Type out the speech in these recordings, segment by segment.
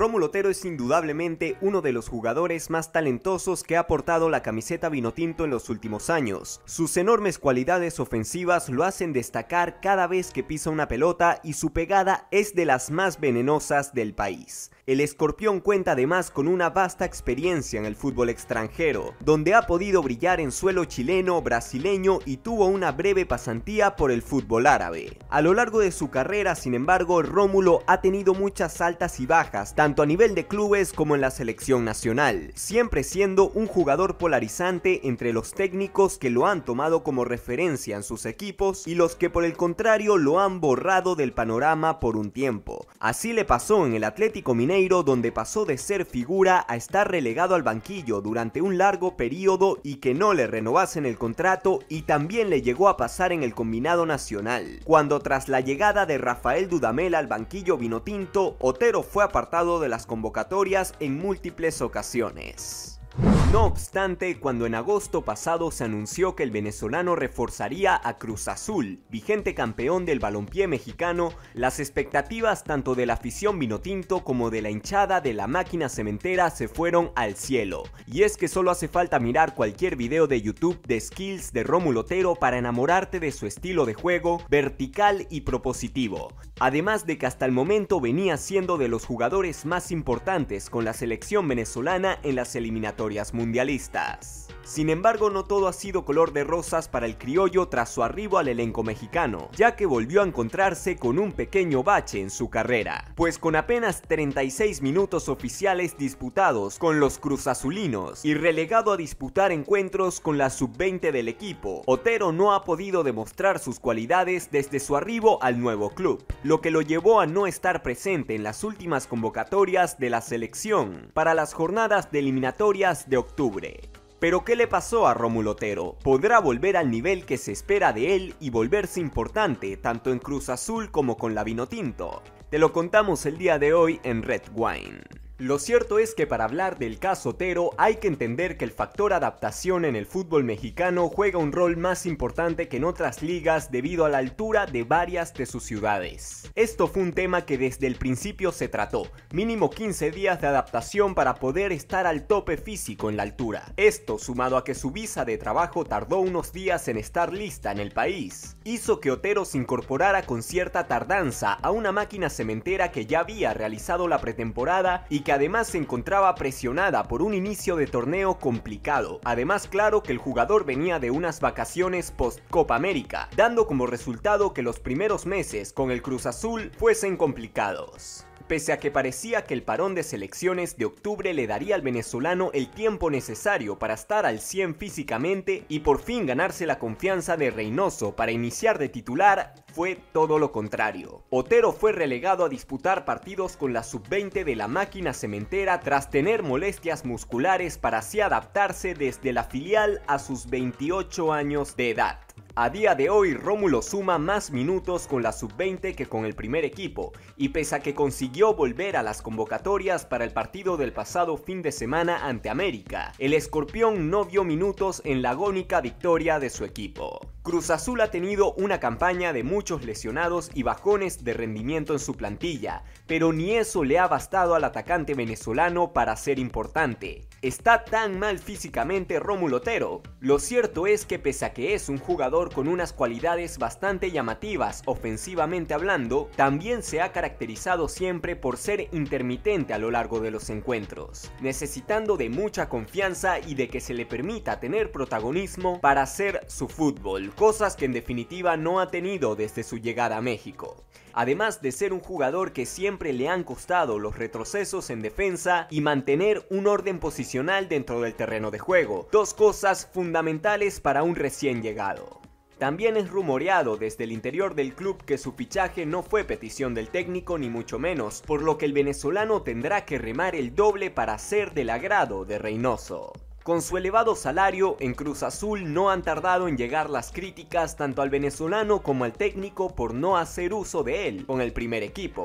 Rómulo Otero es indudablemente uno de los jugadores más talentosos que ha portado la camiseta vinotinto en los últimos años. Sus enormes cualidades ofensivas lo hacen destacar cada vez que pisa una pelota y su pegada es de las más venenosas del país. El escorpión cuenta además con una vasta experiencia en el fútbol extranjero, donde ha podido brillar en suelo chileno, brasileño y tuvo una breve pasantía por el fútbol árabe. A lo largo de su carrera, sin embargo, Rómulo ha tenido muchas altas y bajas, tanto a nivel de clubes como en la selección nacional, siempre siendo un jugador polarizante entre los técnicos que lo han tomado como referencia en sus equipos y los que por el contrario lo han borrado del panorama por un tiempo. Así le pasó en el Atlético Mineiro, donde pasó de ser figura a estar relegado al banquillo durante un largo periodo y que no le renovasen el contrato, y también le llegó a pasar en el combinado nacional, cuando tras la llegada de Rafael Dudamel al banquillo vinotinto, Otero fue apartado de las convocatorias en múltiples ocasiones. No obstante, cuando en agosto pasado se anunció que el venezolano reforzaría a Cruz Azul, vigente campeón del balompié mexicano, las expectativas tanto de la afición vinotinto como de la hinchada de la máquina cementera se fueron al cielo. Y es que solo hace falta mirar cualquier video de YouTube de skills de Rómulo Otero para enamorarte de su estilo de juego vertical y propositivo. Además de que hasta el momento venía siendo de los jugadores más importantes con la selección venezolana en las eliminatorias mundialistas. Sin embargo, no todo ha sido color de rosas para el criollo tras su arribo al elenco mexicano, ya que volvió a encontrarse con un pequeño bache en su carrera, pues con apenas 36 minutos oficiales disputados con los cruzazulinos y relegado a disputar encuentros con la sub-20 del equipo, Otero no ha podido demostrar sus cualidades desde su arribo al nuevo club, lo que lo llevó a no estar presente en las últimas convocatorias de la selección para las jornadas de eliminatorias de octubre. Pero ¿qué le pasó a Rómulo Otero? ¿Podrá volver al nivel que se espera de él y volverse importante tanto en Cruz Azul como con la vinotinto? Te lo contamos el día de hoy en Red Wine. Lo cierto es que para hablar del caso Otero hay que entender que el factor adaptación en el fútbol mexicano juega un rol más importante que en otras ligas debido a la altura de varias de sus ciudades. Esto fue un tema que desde el principio se trató, mínimo 15 días de adaptación para poder estar al tope físico en la altura. Esto, sumado a que su visa de trabajo tardó unos días en estar lista en el país, hizo que Otero se incorporara con cierta tardanza a una máquina cementera que ya había realizado la pretemporada y que además se encontraba presionada por un inicio de torneo complicado. Además, claro que el jugador venía de unas vacaciones post Copa América, dando como resultado que los primeros meses con el Cruz Azul fuesen complicados. Pese a que parecía que el parón de selecciones de octubre le daría al venezolano el tiempo necesario para estar al 100 físicamente y por fin ganarse la confianza de Reynoso para iniciar de titular, fue todo lo contrario. Otero fue relegado a disputar partidos con la sub-20 de la máquina cementera tras tener molestias musculares para así adaptarse desde la filial a sus 28 años de edad. A día de hoy, Rómulo suma más minutos con la sub-20 que con el primer equipo, y pese a que consiguió volver a las convocatorias para el partido del pasado fin de semana ante América, el escorpión no vio minutos en la agónica victoria de su equipo. Cruz Azul ha tenido una campaña de muchos lesionados y bajones de rendimiento en su plantilla, pero ni eso le ha bastado al atacante venezolano para ser importante. ¿Está tan mal físicamente Rómulo Otero? Lo cierto es que pese a que es un jugador con unas cualidades bastante llamativas ofensivamente hablando, también se ha caracterizado siempre por ser intermitente a lo largo de los encuentros, necesitando de mucha confianza y de que se le permita tener protagonismo para hacer su fútbol, cosas que en definitiva no ha tenido desde su llegada a México. Además de ser un jugador que siempre le han costado los retrocesos en defensa y mantener un orden posicional dentro del terreno de juego, dos cosas fundamentales para un recién llegado. También es rumoreado desde el interior del club que su fichaje no fue petición del técnico ni mucho menos, por lo que el venezolano tendrá que remar el doble para ser del agrado de Reynoso. Con su elevado salario, en Cruz Azul no han tardado en llegar las críticas tanto al venezolano como al técnico por no hacer uso de él con el primer equipo.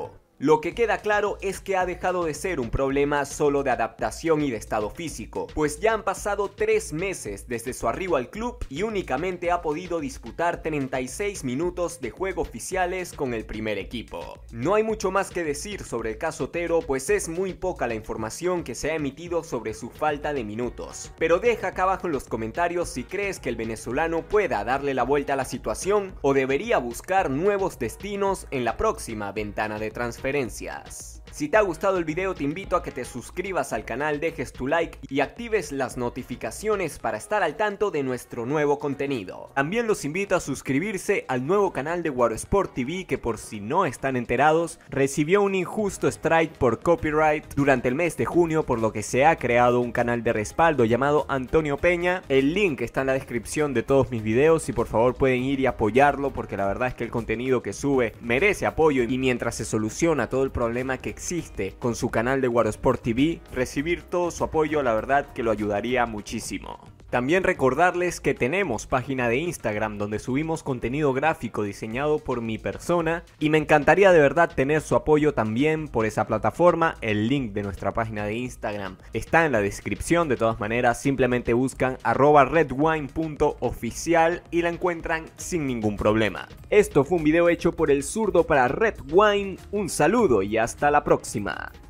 Lo que queda claro es que ha dejado de ser un problema solo de adaptación y de estado físico, pues ya han pasado 3 meses desde su arribo al club y únicamente ha podido disputar 36 minutos de juego oficiales con el primer equipo. No hay mucho más que decir sobre el caso Otero, pues es muy poca la información que se ha emitido sobre su falta de minutos, pero deja acá abajo en los comentarios si crees que el venezolano pueda darle la vuelta a la situación o debería buscar nuevos destinos en la próxima ventana de transferencias. Si te ha gustado el video te invito a que te suscribas al canal, dejes tu like y actives las notificaciones para estar al tanto de nuestro nuevo contenido. También los invito a suscribirse al nuevo canal de Warosport TV que, por si no están enterados, recibió un injusto strike por copyright durante el mes de junio, por lo que se ha creado un canal de respaldo llamado Antonio Peña. El link está en la descripción de todos mis videos y por favor pueden ir y apoyarlo, porque la verdad es que el contenido que sube merece apoyo, y mientras se soluciona todo el problema que existe con su canal de Warosport TV, recibir todo su apoyo la verdad que lo ayudaría muchísimo. También recordarles que tenemos página de Instagram donde subimos contenido gráfico diseñado por mi persona y me encantaría de verdad tener su apoyo también por esa plataforma. El link de nuestra página de Instagram está en la descripción. De todas maneras, simplemente buscan @redwine.oficial y la encuentran sin ningún problema. Esto fue un video hecho por el zurdo para Red Wine. Un saludo y hasta la próxima.